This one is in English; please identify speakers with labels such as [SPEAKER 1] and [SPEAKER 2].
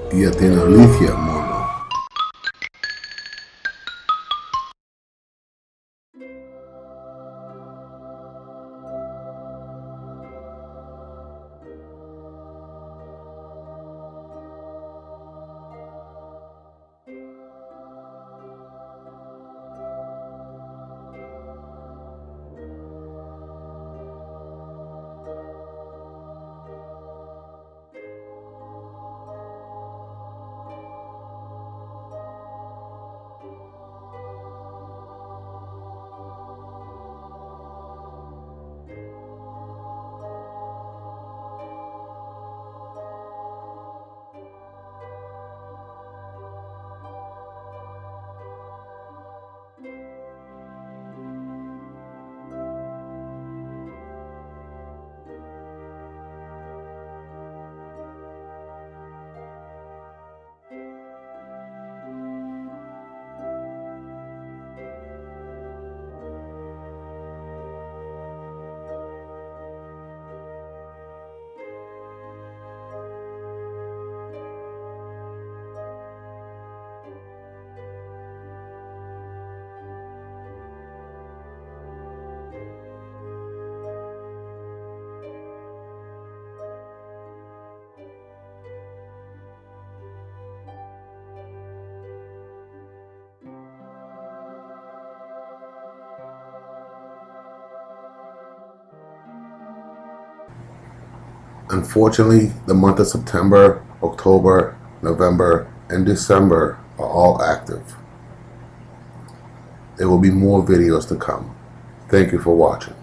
[SPEAKER 1] Ya tiene Alicia, mono. Unfortunately, the month of September, October, November, and December are all active. There will be more videos to come. Thank you for watching.